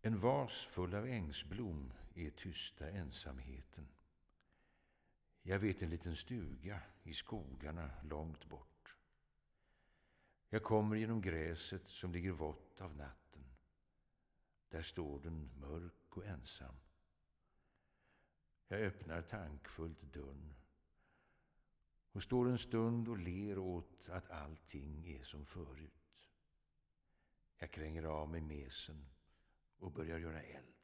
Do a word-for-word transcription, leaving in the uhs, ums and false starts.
En vas full av ängsblom är tysta ensamheten. Jag vet en liten stuga i skogarna långt bort. Jag kommer genom gräset som ligger vått av natten. Där står den mörk och ensam. Jag öppnar tankfullt dörren och står en stund och ler åt att allting är som förut. Jag kränger av mig mesen och börjar göra eld.